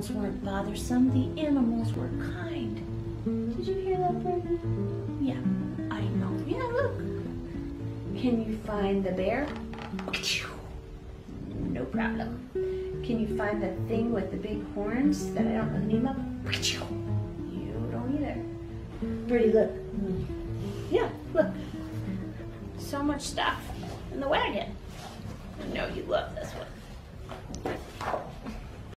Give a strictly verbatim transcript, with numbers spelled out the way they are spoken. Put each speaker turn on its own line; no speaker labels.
animals weren't bothersome. The animals were kind. Did you hear that, Birdie? Yeah, I know. Yeah, look. Can you find the bear? No problem. Can you find the thing with the big horns that I don't know the name of? You don't either. Birdie, look. Yeah, look. So much stuff in the wagon. I know you love this one.